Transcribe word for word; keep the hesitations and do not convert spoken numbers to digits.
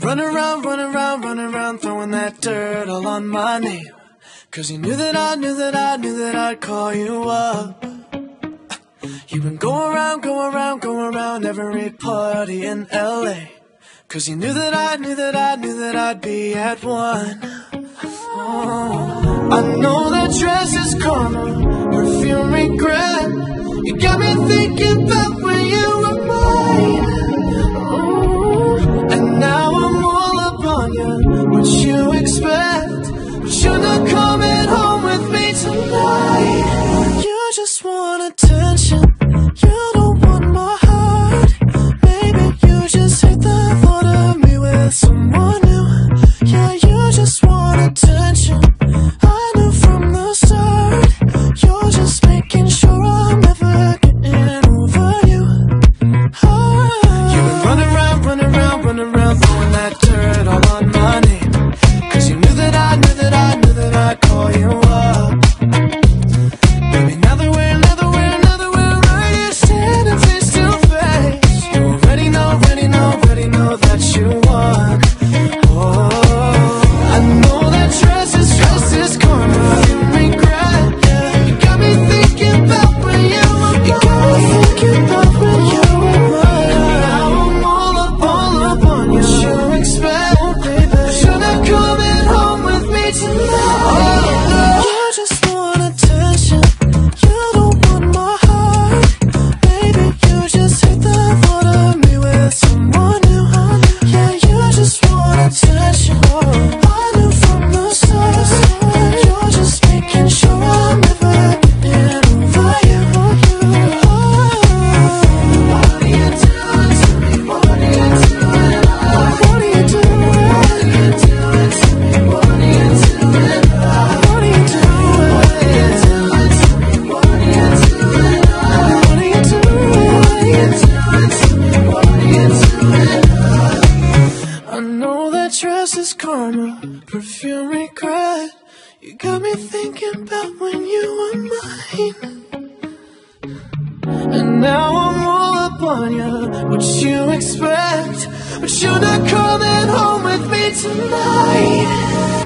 run around, run around, run around, throwing that dirt all on my name. Cause you knew that I knew that I knew that I'd call you up. You've been going around, going around, going around every party in L A. Cause you knew that I knew that I knew that I'd be at one. Oh, I know that dress is karma, perfume regret. You got me thinking about when you were mine. Oh, and now I'm all up on you, what you expect. But you're not coming home with me tonight. You just want attention, you don't want my heart. Maybe you just hate the thought of me with someone new. Yeah, you just want attention, I knew from the start. You're just making sure I'm never getting over you. Oh. You've been running around, running around, running around, throwing that dirt all on my name. Cause you knew that I knew that I knew that I'd call you up. Baby, now that we're, now that we're, now that we're right here standing face to face, you already know, already know, already know that you won. Oh, I know that dress is, dress is karma, you regret. Yeah. You got me thinking about when you were mine. You got me thinking about when you were mine. Now I'm all up, all up on you. What you expect, baby? But you're not coming home with me tonight. Oh, you just want attention, you don't want my heart. Baby, you just hate the thought of me with someone new. Yeah, you just want attention, I knew from the start. You're just making sure I'm never getting over you. What are you doing to me? What are you doing? What are you doing? What are you doing to me? What are you doing? What are you doing? What are you doing to me? What are you doing? What are you doing? What are you doing to me? What are you doing? I know that dress is karma, perfume regret. You got me thinking about when you were mine. And now I'm all up on you, what you expect. But you're not coming home with me tonight.